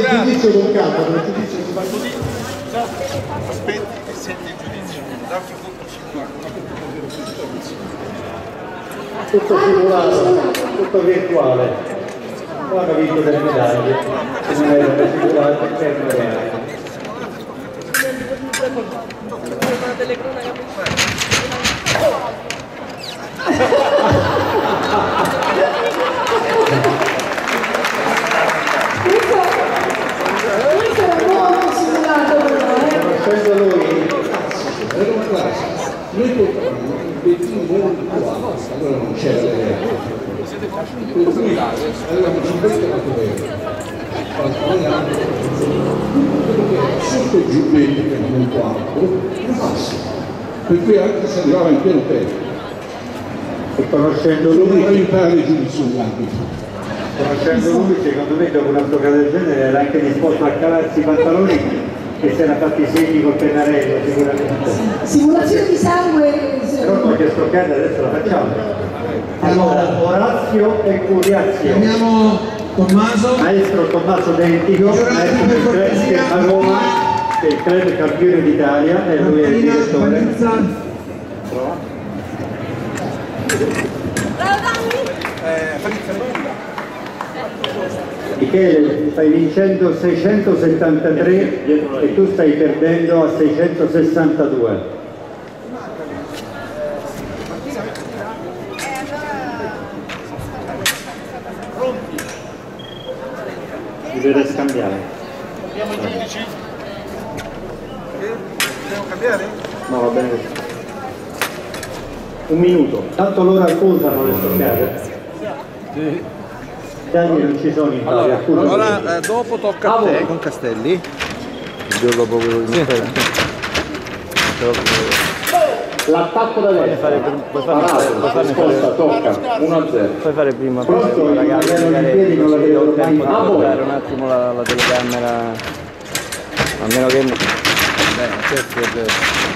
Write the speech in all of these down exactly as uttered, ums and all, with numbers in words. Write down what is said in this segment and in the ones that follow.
giudizio con calma, il giudizio si fa così. Aspetti e senti il giudizio. L'altro punto si Tutto simulato, tutto virtuale. Qua hanno vinto delle medaglie, se non erano simulate per reale. Questo è molto simulato però, eh? Conoscendo lui, era una classe, noi portavamo un pettino molto alto, allora non c'era la reazione. Per cui avevamo cinquanta euro, pantaloni alti, quello che era sotto il giubbetto, che era molto alto, era basso, per cui anche se arrivava in pieno petto. e conoscendo Doveva lui, aiutare il giudizio dell'arbitro. conoscendo lui, secondo me dopo una giocata del genere era anche disposto a calarsi i pantaloni e si era fatti i segni col pennarello sicuramente. Simulazione di sangue. Però qualche stoccata adesso la facciamo. Allora, Orazio e Curiazio. Chiamiamo Tommaso. Maestro Tommaso Dentico, maestro del club a Roma, che è il club campione d'Italia e lui è il direttore. Prova. Michele, stai vincendo seicentosettantatré e tu stai perdendo a seicentosessantadue. Deve scambiare. Abbiamo i giudici? Dobbiamo cambiare? No, va bene. Un minuto. Tanto loro accusano le stoccate. Sì. Dani non ci sono in Italia. Allora, allora eh, dopo tocca a te con Castelli. Dirlo proprio sì. L'attacco da destra. Parato, risposta, tocca. uno a zero. Puoi fare prima. Pronto? Ragazzi, magari non la vedo il tempo mai. di guardare un attimo la, la telecamera. A meno che... Beh, certo è vero.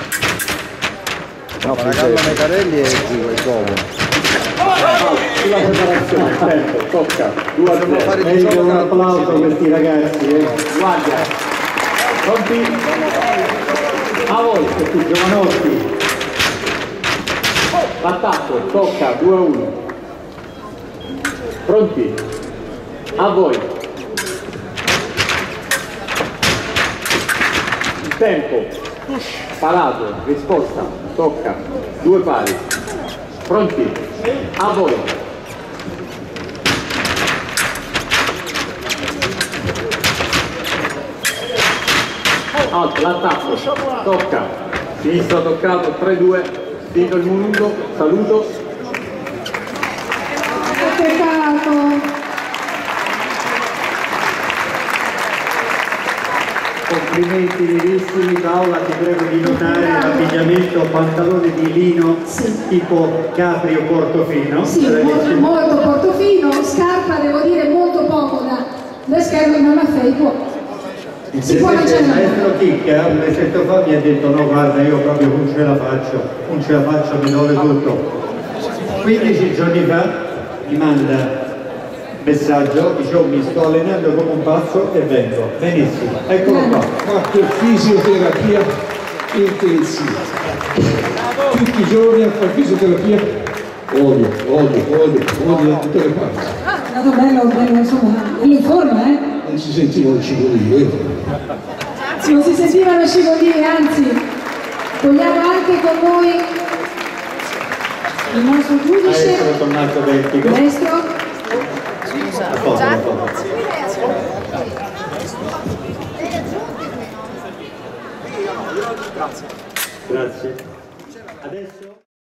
No, la calma nei carelli è giù, è dopo. Sulla preparazione, tempo, tocca. due a zero. Merito un applauso a questi ragazzi, eh. Guarda. Pronti? A voi, questi giovanotti. L'attacco, tocca, due a uno. Pronti? A voi. Il tempo. Parato, risposta, tocca, due pari. Pronti? A voi. Alto, l'attacco, tocca. Sinistro toccato, tre due. Dito il munuto, saluto. Peccato. Complimenti vivissimi. Paola, ti prego di notare l'abbigliamento, pantalone di lino sì. tipo Capri o Portofino. Sì, molto, molto portofino, scarpa devo dire molto comoda. Le scherme non a fake. Si può Il mangiare. maestro Chicca un mesetto fa mi ha detto no guarda io proprio non ce la faccio, non ce la faccio, mi dove tutto. quindici giorni fa mi manda messaggio, dice oh, mi sto allenando come un pazzo e vengo. Benissimo, eccolo qua. Fatto fisioterapia intensiva. Tutti i giorni a fare fisioterapia. Odio, odio, odio, odio da tutte le parti. Ah, è stato bello, bello, insomma, in forma, eh? Non si sentivano scivolire. Sì, non si sentivano scivolire, anzi, vogliamo anche con noi il nostro giudice. Maestro Tommaso Dentico. Maestro. Scusa. Grazie. Grazie. Adesso